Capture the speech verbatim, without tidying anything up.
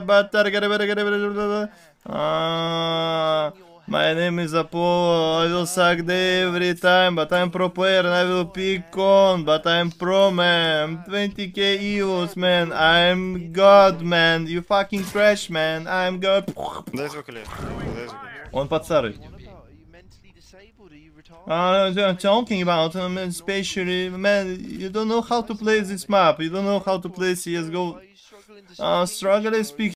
Uh, my name is Apollo. I will suck day every time, but I'm pro player and I will pick on. But I'm pro, man. twenty K euros, man. I'm God, man. You fucking trash, man. I'm God. Дай звук, Илья. Дай звук. Он под старый. Uh, I'm talking about, um, especially, man, you don't know how to play this map. You don't know how to play C S G O. Uh, struggle speak.